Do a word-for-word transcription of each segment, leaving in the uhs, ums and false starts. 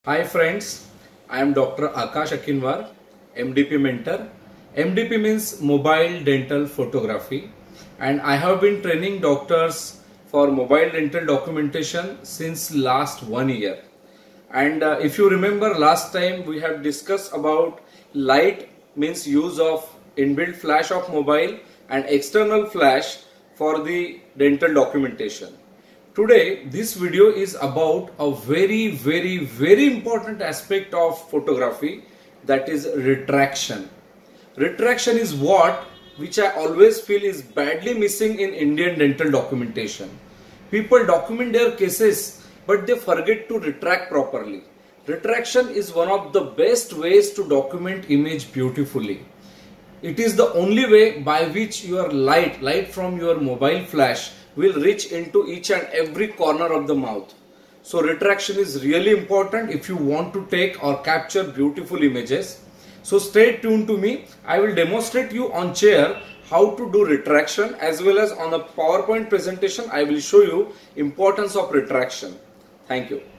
Hi friends, I am Doctor Akash Akinwar, M D P mentor. M D P means Mobile Dental Photography, and I have been training doctors for mobile dental documentation since last one year. And uh, if you remember, last time we have discussed about light means use of inbuilt flash of mobile and external flash for the dental documentation. Today this video is about a very very very important aspect of photography, that is retraction. Retraction is what which I always feel is badly missing in Indian dental documentation. People document their cases but they forget to retract properly. Retraction is one of the best ways to document image beautifully. It is the only way by which your light, light from your mobile flash will reach into each and every corner of the mouth. So retraction is really important if you want to take or capture beautiful images. So stay tuned to me. I will demonstrate you on chair how to do retraction, as well as on a PowerPoint presentation I will show you importance of retraction. Thank you.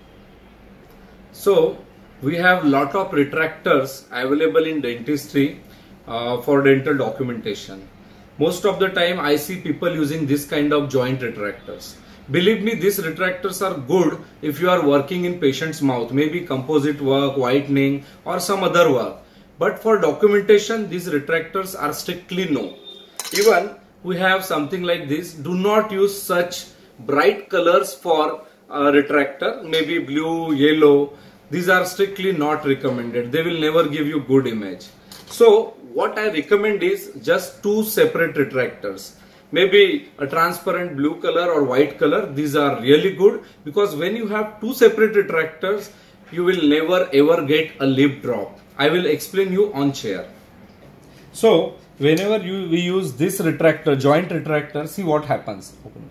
So we have lot of retractors available in dentistry uh, for dental documentation. Most of the time I see people using this kind of joint retractors. Believe me, these retractors are good if you are working in patient's mouth, maybe composite work, whitening or some other work. But for documentation, these retractors are strictly no. Even we have something like this. Do not use such bright colors for a retractor, maybe blue, yellow. These are strictly not recommended. They will never give you good image. So what I recommend is just two separate retractors. Maybe a transparent blue color or white color. These are really good because when you have two separate retractors, you will never ever get a lip drop. I will explain you on chair. So whenever you we use this retractor, joint retractor, see what happens. Open.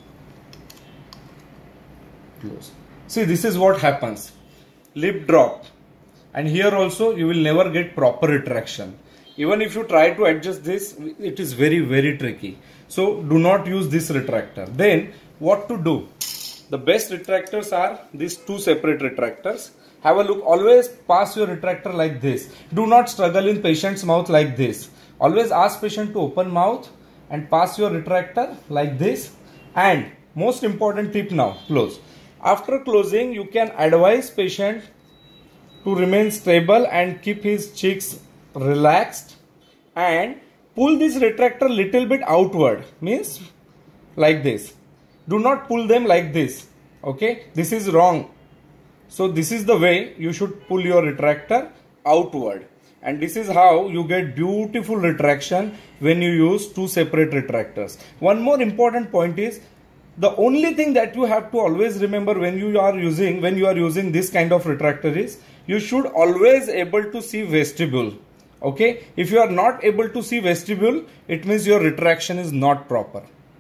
Close. See, this is what happens. Lip drop. And here also you will never get proper retraction. Even if you try to adjust this, it is very very tricky. So do not use this retractor. Then what to do? The best retractors are these two separate retractors. Have a look. Always pass your retractor like this. Do not struggle in patient's mouth like this. Always ask patient to open mouth and pass your retractor like this. And most important tip now, close. After closing, you can advise patient to remain stable and keep his cheeks relaxed and pull this retractor little bit outward, means like this. Do not pull them like this. Okay, this is wrong. So this is the way you should pull your retractor outward, and this is how you get beautiful retraction when you use two separate retractors. One more important point is, the only thing that you have to always remember when you are using when you are using this kind of retractor is you should always able to see vestibule. Okay, if you are not able to see vestibule, it means your retraction is not proper.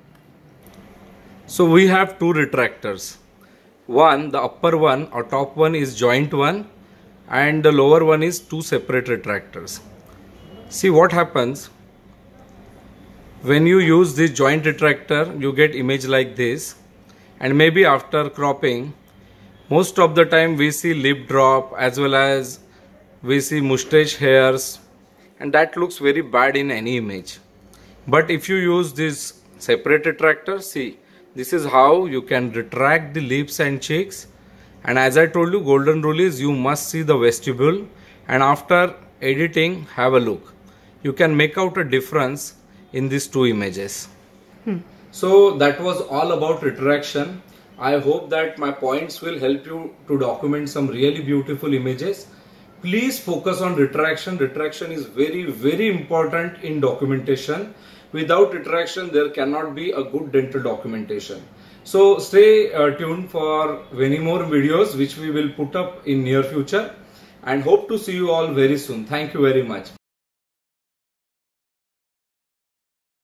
So we have two retractors. One, the upper one or top one is joint one, and the lower one is two separate retractors. See what happens when you use this joint retractor. You get image like this, and maybe after cropping, most of the time we see lip drop as well as we see mustache hairs, and that looks very bad in any image. But if you use this separate retractor, see, this is how you can retract the lips and cheeks. And as I told you, golden rule is you must see the vestibule, and after editing, have a look. You can make out a difference in these two images. Hmm. So that was all about retraction. I hope that my points will help you to document some really beautiful images. Please focus on retraction. Retraction is very very important in documentation. Without retraction, there cannot be a good dental documentation. So stay uh, tuned for many more videos which we will put up in near future, and hope to see you all very soon. Thank you very much.